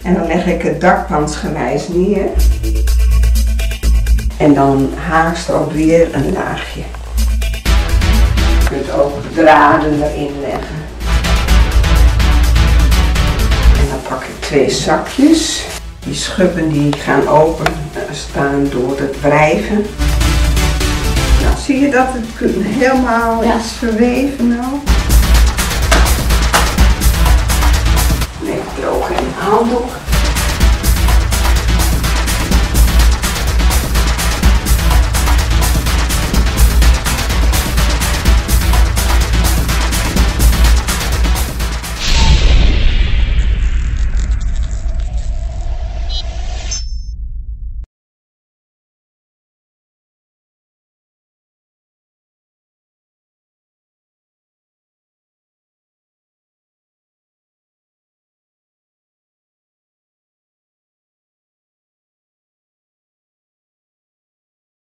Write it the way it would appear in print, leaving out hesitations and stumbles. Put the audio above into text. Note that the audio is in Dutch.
En dan leg ik het dakpansgewijs neer. En dan haarstroop weer een laagje. Je kunt ook draden erin leggen. En dan pak ik 2 zakjes. Die schubben die gaan open staan door het wrijven. Nou, zie je dat het helemaal is verweven nou? Nee, droog en handdoek.